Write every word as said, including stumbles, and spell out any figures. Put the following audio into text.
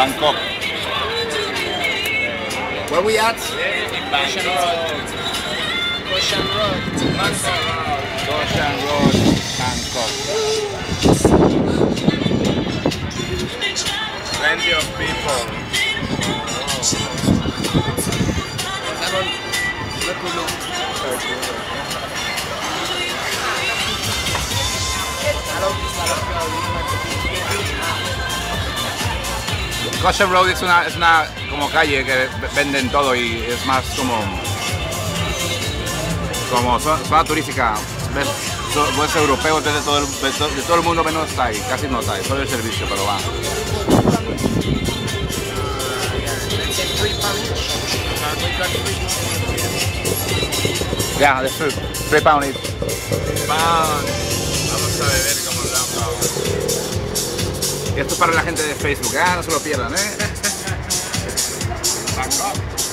Bangkok. Where we at? Ocean Road. Ocean Road. Ocean Road, Bangkok. Plenty of people. Ocean Road es una, es una como calle que venden todo y es más como como zona turística. ¿Ves? Pues europeos desde todo, el, de, todo, de todo el mundo menos Thai, casi no Thai, solo el servicio, pero va. Yeah, that's true. Three pound each. Pound. Vamos a beber como locos. Y esto es para la gente de Facebook, ah, no se lo pierdan, ¿eh? Bangkok.